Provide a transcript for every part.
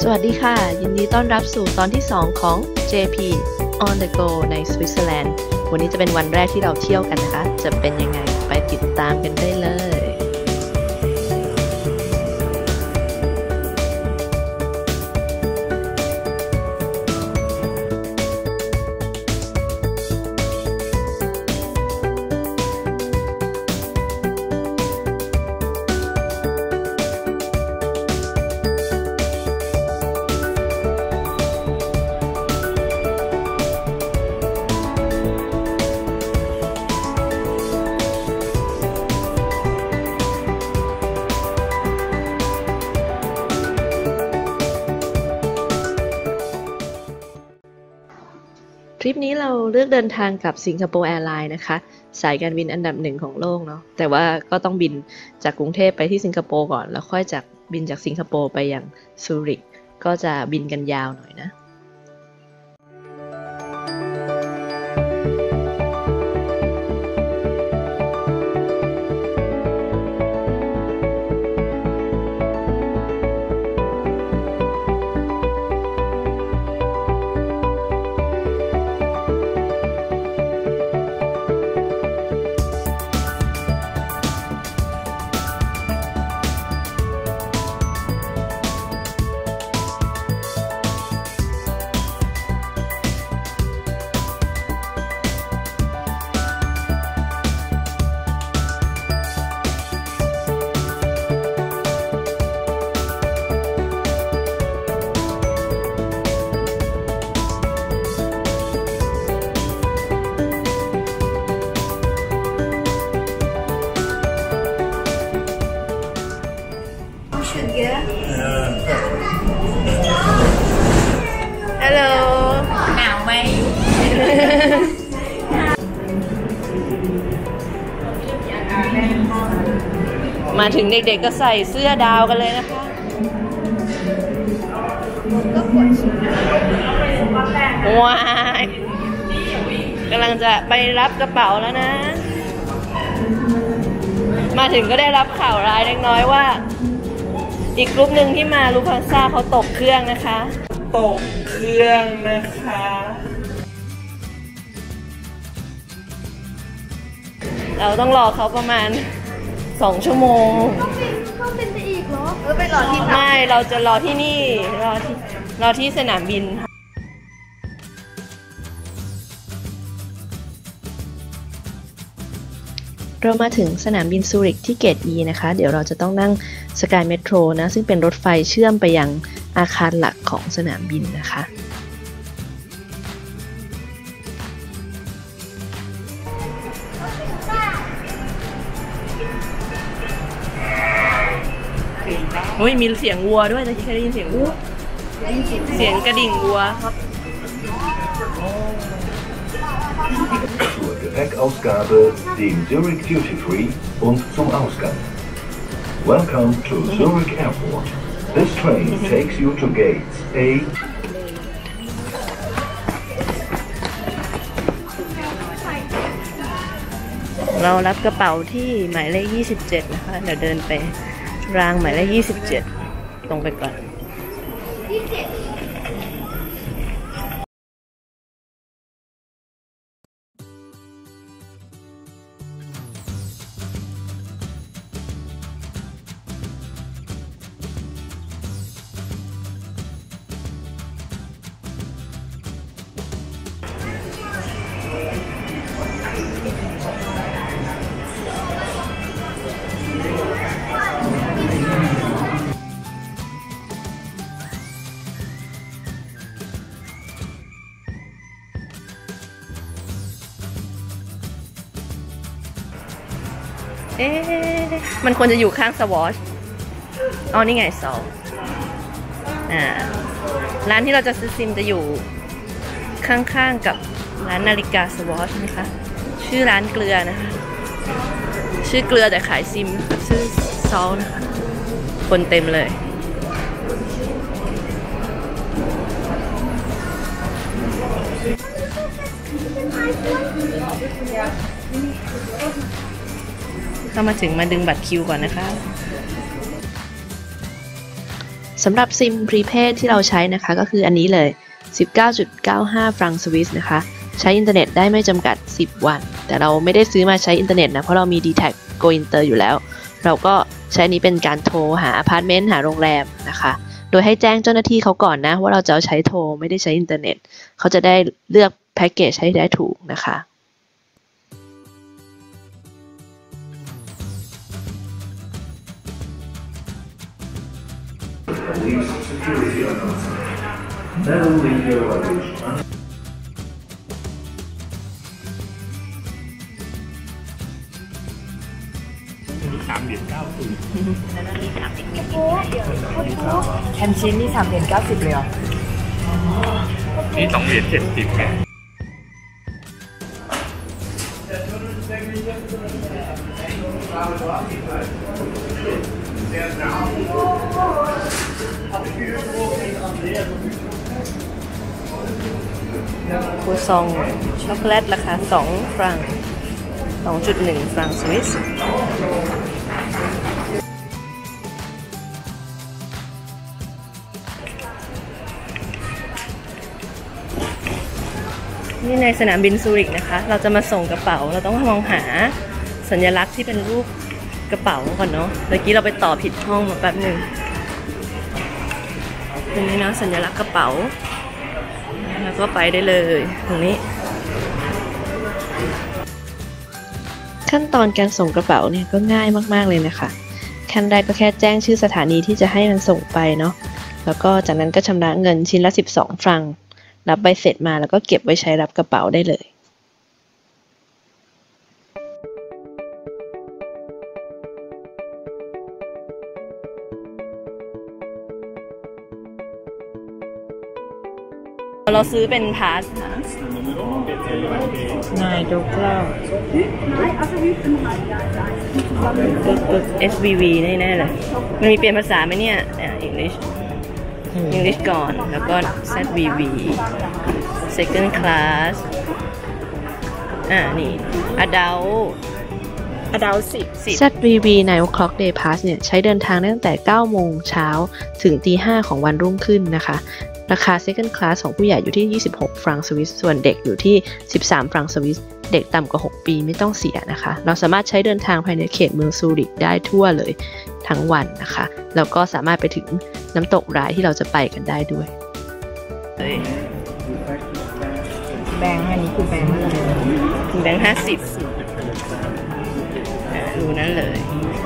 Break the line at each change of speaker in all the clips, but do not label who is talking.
สวัสดีค่ะยินดีต้อนรับสู่ตอนที่2ของ JP on the go ในสวิตเซอร์แลนด์วันนี้จะเป็นวันแรกที่เราเที่ยวกันนะคะจะเป็นยังไงไปติดตามกันได้เลยทริปนี้เราเลือกเดินทางกับสิงคโปร์แอร์ไลน์นะคะสายการบินอันดับ1ของโลกเนาะแต่ว่าก็ต้องบินจากกรุงเทพไปที่สิงคโปร์ก่อนแล้วค่อยบินจากสิงคโปร์ไปยังซูริกก็จะบินกันยาวหน่อยนะฮัลโหลหนาวไหม มาถึงเด็กๆก็ใส่เสื้อดาวกันเลยนะคะว้ายกำลังจะไปรับกระเป๋าแล้วนะมาถึงก็ได้รับข่าวร้ายเล็กน้อยว่าอีกกลุ่มหนึ่งที่มาลูพันซ่าเขาตกเครื่องนะคะตกเครื่องนะคะเราต้องรอเขาประมาณ2 ชั่วโมงต้องเป็นไปอีกเหรอไปรอที่ไม่เราจะรอที่นี่รอที่สนามบินเรามาถึงสนามบินซูริกที่เกต E นะคะเดี๋ยวเราจะต้องนั่งสกายเมโทรนะซึ่งเป็นรถไฟเชื่อมไปยังอาคารหลักของสนามบินนะคะอุ้ยมีเสียงวัวด้วยตะกี้เคยได้ยินเสียงวัวเสียงกระดิ่งวัวครับ
Gepäckausgabe dem Zurich Duty Free und zum Ausgang. Welcome to Zurich Airport. This train takes you to gates A.
เรารับกระเป๋าที่หมายเลข27นะคะเดี๋ยวเดินไปรางหมายเลข27ตรงไปก่อนมันควรจะอยู่ข้างสวอชอ๋อนี่ไงซอลร้านที่เราจะซื้อซิมจะอยู่ข้างๆกับร้านนาฬิกาสวอชนะคะชื่อร้านเกลือนะคะชื่อเกลือแต่ขายซิมชื่อซอลนะคะคนเต็มเลย เข้ามาถึงมาดึงบัตรคิวก่อนนะคะสำหรับซิมพรีเพดที่เราใช้นะคะก็คืออันนี้เลย 19.95 ฟรังก์สวิสนะคะใช้อินเทอร์เน็ตได้ไม่จำกัด10 วันแต่เราไม่ได้ซื้อมาใช้อินเทอร์เน็ตนะเพราะเรามี DTAC Go Inter อยู่แล้วเราก็ใช้นี้เป็นการโทรหาอพาร์ตเมนต์หาโรงแรมนะคะโดยให้แจ้งเจ้าหน้าที่เขาก่อนนะว่าเราจะใช้โทรไม่ได้ใช้อินเทอร์เน็ตเขาจะได้เลือกแพ็กเกจให้ได้ถูกนะคะ
Police security announcement. Never leave your luggage.
แฮมชีสนี่3.90 เลยเหรอ
นี่2.70ไง
ครัวซองช็อกโกแลตราคา2 ฟรัง 2.1 ฟรังสวิสนี่ในสนามบินซูริกนะคะเราจะมาส่งกระเป๋าเราต้องมองหาสัญลักษณ์ที่เป็นรูปกระเป๋าก่อนเนาะเมื่อกี้เราไปต่อผิดห้องมาแป๊บหนึ่งตรงนี้นะสัญลักษณ์กระเป๋าแล้วก็ไปได้เลยตรงนี้ขั้นตอนการส่งกระเป๋าเนี่ยก็ง่ายมากๆเลยนะคะขั้นแรกก็แค่แจ้งชื่อสถานีที่จะให้มันส่งไปเนาะแล้วก็จากนั้นก็ชำระเงินชิ้นละ12 ฟรังรับใบเสร็จมาแล้วก็เก็บไว้ใช้รับกระเป๋าได้เลยเราซื้อเป็นพาสนะนายดูกล้องปึ๊บ SVV แน่ๆเลยมันมีเปลี่ยนภาษาไหมเนี่ยEnglish ก่อนแล้วก็ ZVV Second Class นี่ Adult 10 ZVV 9 o'clock day pass เนี่ยใช้เดินทางตั้งแต่9 โมงเช้าถึงตี 5ของวันรุ่งขึ้นนะคะราคา Second Class ของผู้ใหญ่อยู่ที่26 ฟรังสวิสส่วนเด็กอยู่ที่13 ฟรังสวิสเด็กต่ำกว่า 6 ปีไม่ต้องเสียนะคะเราสามารถใช้เดินทางภายในเขตเมืองซูริกได้ทั่วเลยทั้งวันนะคะแล้วก็สามารถไปถึงน้ำตกรายที่เราจะไปกันได้ด้วย
แบงค์อันนี้คือแบงค์อะไร
แบงค์50ดูนั่นเลย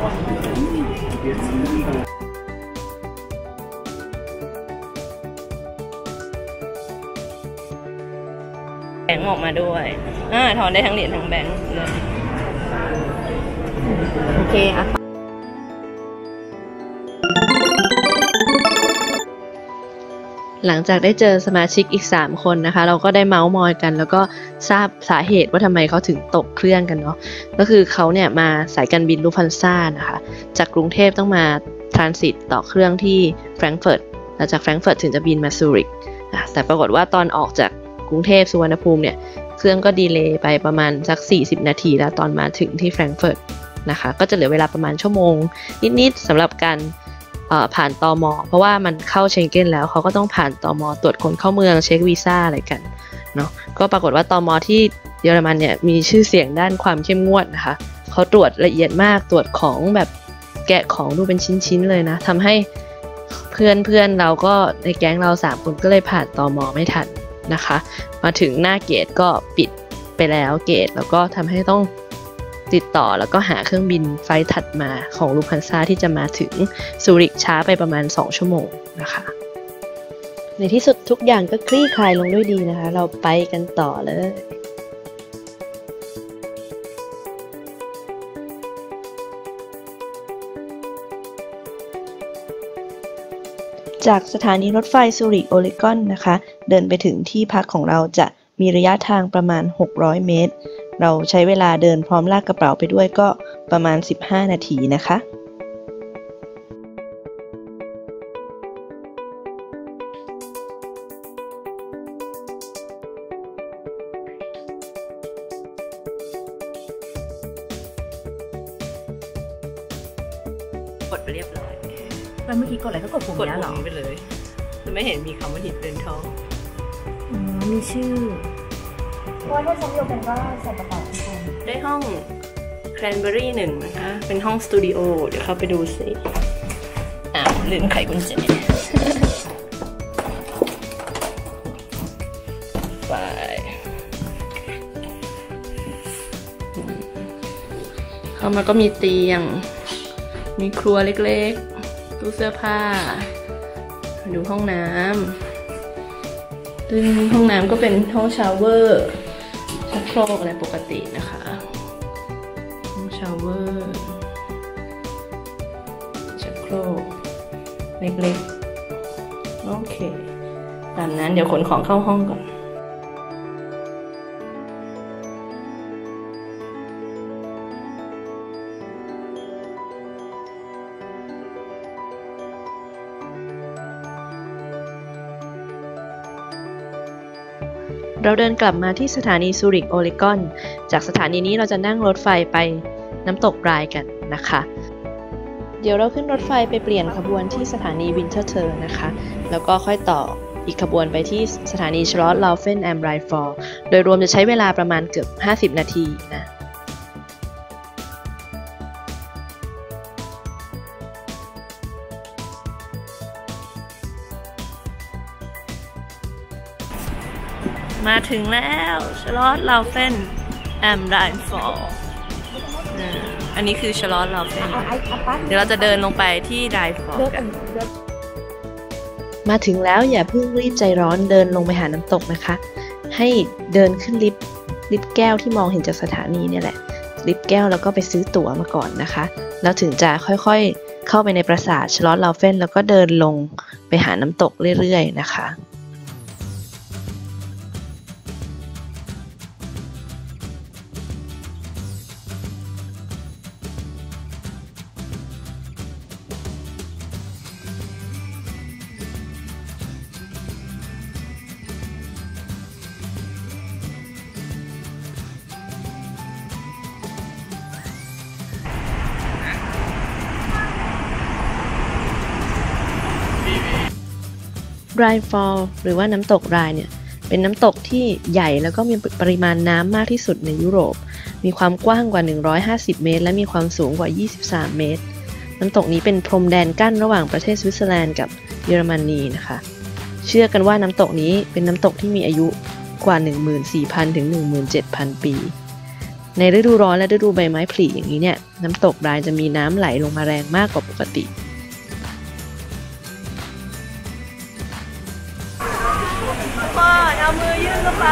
แบงค์ออกมาด้วยถอนได้ทั้งเหรียญทั้งแบงค์เลยโอเคหลังจากได้เจอสมาชิกอีก3 คนนะคะเราก็ได้เมาส์มอยกันแล้วก็ทราบสาเหตุว่าทำไมเขาถึงตกเครื่องกันเนาะก็คือเขาเนี่ยมาสายการบินลูฟันซ่านะคะจากกรุงเทพต้องมาทรานสิตต่อเครื่องที่แฟรงก์เฟิร์ตแล้วจากแฟรงก์เฟิร์ตถึงจะบินมาซูริกแต่ปรากฏว่าตอนออกจากกรุงเทพสุวรรณภูมิเนี่ยเครื่องก็ดีเลย์ไปประมาณสัก40 นาทีแล้วตอนมาถึงที่แฟรงก์เฟิร์ตนะคะก็จะเหลือเวลาประมาณชั่วโมงนิดๆสำหรับการผ่านตม.เพราะว่ามันเข้าเชงเก้นแล้วเขาก็ต้องผ่านตม.ตรวจคนเข้าเมืองเช็ควีซ่าอะไรกันเนาะก็ปรากฏว่าตม.ที่เยอรมันเนี่ยมีชื่อเสียงด้านความเข้มงวดนะคะเขาตรวจละเอียดมากตรวจของแบบแกะของดูเป็นชิ้นๆเลยนะทำให้เพื่อนเราก็ในแก๊งเรา3 คนก็เลยผ่านตม.ไม่ทันนะคะมาถึงหน้าเกตก็ปิดไปแล้วเกตแล้วก็ทำให้ต้องติดต่อแล้วก็หาเครื่องบินไฟล์ถัดมาของลูฟันซ่าที่จะมาถึงซูริกช้าไปประมาณ2 ชั่วโมงนะคะในที่สุดทุกอย่างก็คลี่คลายลงด้วยดีนะคะเราไปกันต่อเลยจากสถานีรถไฟซูริกโอเลกอนนะคะเดินไปถึงที่พักของเราจะมีระยะทางประมาณ600 เมตรเราใช้เวลาเดินพร้อมลากกระเป๋าไปด้วยก็ประมาณ15 นาทีนะคะกดไปเรียบร้อย
แล้วเมื่อกี้กดอะไรก็กดปุ่ม
กด
นี้เหรอ
ปุ่มนี้ไปเลยจะไม่เห็นมีคำว่าหินเรือนทอง
มีชื่อว่าถ้าฉันโยเป็นก็ใส่กระเป๋าทุกคน
ได้ห้อง Cranberry 1นะคะ เป็นห้องสตูดิโอ เดี๋ยวเข้าไปดูสิลืมไขกุญแจ ไป เข้ามาก็มีเตียง มีครัวเล็กๆ ตู้เสื้อผ้า ดูห้องน้ำซึ่งห้องน้ำก็เป็นห้องชาวเวอร์ชักโครกอะไรปกตินะคะห้องชาวเวอร์ชักโครกเล็กๆโอเคตามนั้นเดี๋ยวขนของเข้าห้องก่อนเราเดินกลับมาที่สถานีซูริกโอเลกอนจากสถานีนี้เราจะนั่งรถไฟไปน้ำตกไรน์กันนะคะเดี๋ยวเราขึ้นรถไฟไปเปลี่ยนขบวนที่สถานีวินเทอร์เทอร์นะคะแล้วก็ค่อยต่ออีกขบวนไปที่สถานีชลอตลาวเฟนแอมไรฟอร์โดยรวมจะใช้เวลาประมาณเกือบ50 นาทีนะมาถึงแล้วชลอตลาวเฟนแอมไรฟอร์อันนี้คือชลอตลาวเฟนเดี๋ยวเราจะเดินลงไปที่ไรฟอร์กันมาถึงแล้วอย่าเพิ่งรีบใจร้อนเดินลงไปหาน้ำตกนะคะให้เดินขึ้นลิฟต์แก้วที่มองเห็นจากสถานีเนี่ยแหละลิฟต์แก้วแล้วก็ไปซื้อตั๋วมาก่อนนะคะแล้วถึงจะค่อยๆเข้าไปในปราสาทชลอตลาวเฟนแล้วก็เดินลงไปหาน้ำตกเรื่อยๆนะคะไรฟอร์หรือว่าน้ำตกไรเนี่ยเป็นน้ำตกที่ใหญ่แล้วก็มีปริมาณน้ำมากที่สุดในยุโรปมีความกว้างกว่า150 เมตรและมีความสูงกว่า23 เมตรน้ำตกนี้เป็นพรมแดนกั้นระหว่างประเทศสวิตเซอร์แลนด์กับเยอรมนีนะคะเชื่อกันว่าน้ำตกนี้เป็นน้ำตกที่มีอายุกว่า 14,000 ถึง 17,000 ปีในฤดูร้อนและฤดูใบไม้ผลิอย่างนี้เนี่ยน้ำตกไรจะมีน้ำไหลลงมาแรงมากกว่าปกติเอามือยื่นเข้าไป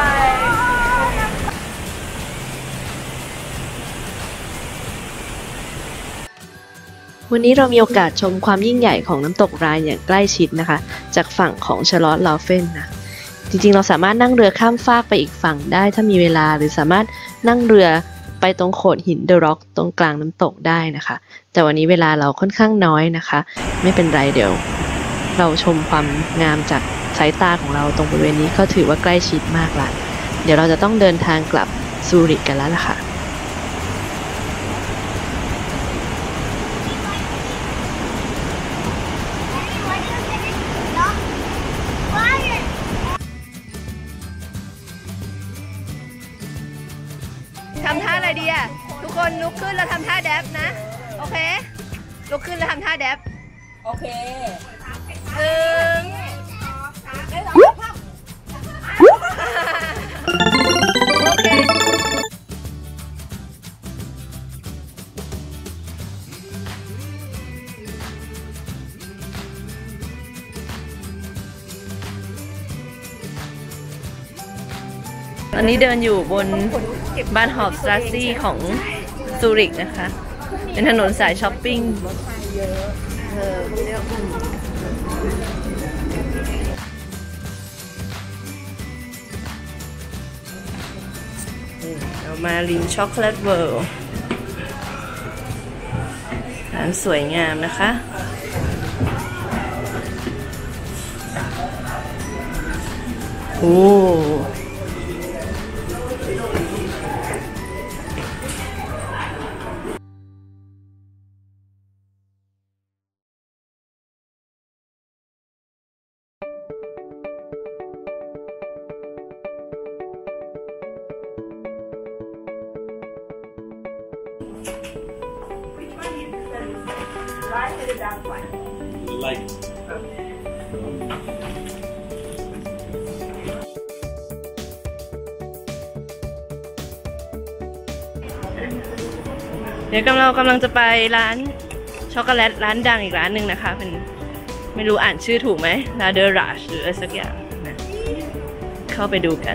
วันนี้เรามีโอกาสชมความยิ่งใหญ่ของน้ำตกไรน์อย่างใกล้ชิดนะคะจากฝั่งของชลอตลาวเฟนนะจริงๆเราสามารถนั่งเรือข้ามฟากไปอีกฝั่งได้ถ้ามีเวลาหรือสามารถนั่งเรือไปตรงโขดหินเดอะร็อกตรงกลางน้ำตกได้นะคะแต่วันนี้เวลาเราค่อนข้างน้อยนะคะไม่เป็นไรเดี๋ยวเราชมความงามจากสายตาของเราตรงบริเวณนี้ก็ถือว่าใกล้ชิดมากละเดี๋ยวเราจะต้องเดินทางกลับซูริกกันแล้วล่ะค่ะทำท่าอะไรดีอ่ะทุกคนลุกขึ้นแล้วทำท่าแดฟนะโอเคลุกขึ้นแล้วทำท่าแดฟ
โอเค
โอเคอันนี้เดินอยู่บนบ้านฮอฟสตราซี่ของซูริกนะคะเป็นถนนสายช้อปปิ้งเรามาริมช็อกโกแลตเวิลด์ร้านสวยงามนะคะโอ้เดี๋ยวเรากำลังจะไปร้านช็อกโกแลตร้านดังอีกร้านหนึ่งนะคะเป็นไม่รู้อ่านชื่อถูกไหมลาเดอราชหรืออะไรสักอย่างนะเข้าไปดูกัน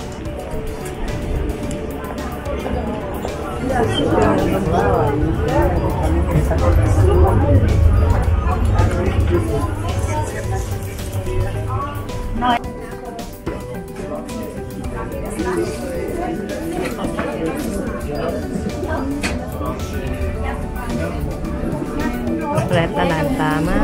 และตลาดตามาก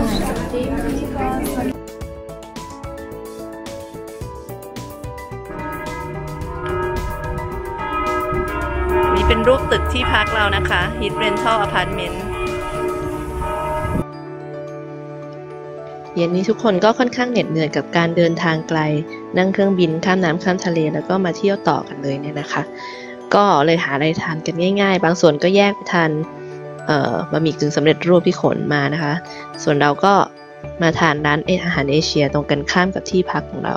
นี่เป็นรูปตึกที่พักเรานะคะ Hit Rental Apartment เย็นนี้ทุกคนก็ค่อนข้างเหน็ดเหนื่อยกับการเดินทางไกลนั่งเครื่องบินข้ามน้ำข้ามทะเลแล้วก็มาเที่ยวต่อกันเลยเนี่ยนะคะก็เลยหาอะไรทานกันง่ายๆบางส่วนก็แยกไปทานบะหมี่กึ่งสำเร็จรูปที่ขนมานะคะส่วนเราก็มาทานร้านอาหารเอเชียตรงกันข้ามกับที่พักของเรา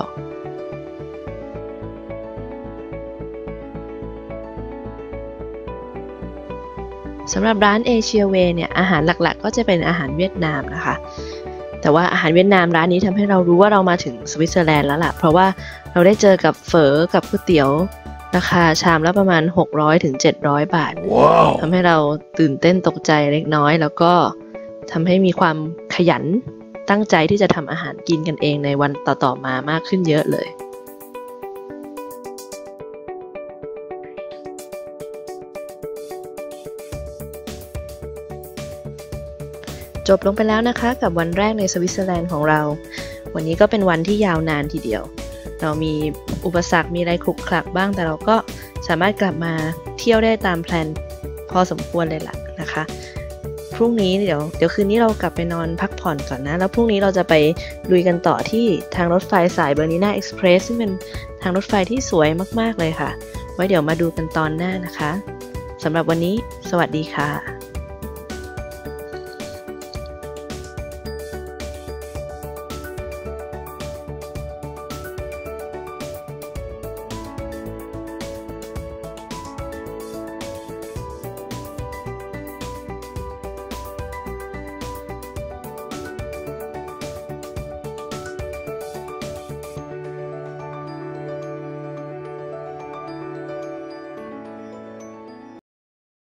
สำหรับร้านเอเชียเวย์เนี่ยอาหารหลักๆก็จะเป็นอาหารเวียดนามนะคะแต่ว่าอาหารเวียดนามร้านนี้ทำให้เรารู้ว่าเรามาถึงสวิตเซอร์แลนด์แล้วล่ะเพราะว่าเราได้เจอกับเฝอกับก๋วยเตี๋ยวราคาชามละประมาณ600 ถึง 700 บาท wow. ทำให้เราตื่นเต้นตกใจเล็กน้อยแล้วก็ทำให้มีความขยันตั้งใจที่จะทำอาหารกินกันเองในวันต่อๆมามากขึ้นเยอะเลยจบลงไปแล้วนะคะกับวันแรกในสวิตเซอร์แลนด์ของเราวันนี้ก็เป็นวันที่ยาวนานทีเดียวเรามีอุปสรรคมีอะไรขลุกขลักบ้างแต่เราก็สามารถกลับมาเที่ยวได้ตามแพลนพอสมควรเลยล่ะนะคะพรุ่งนี้เดี๋ยวคืนนี้เรากลับไปนอนพักผ่อนก่อนนะแล้วพรุ่งนี้เราจะไปลุยกันต่อที่ทางรถไฟสายเบอร์นีนาเอ็กซ์เพรสซึ่งเป็นทางรถไฟที่สวยมากๆเลยค่ะไว้เดี๋ยวมาดูกันตอนหน้านะคะสำหรับวันนี้สวัสดีค่ะ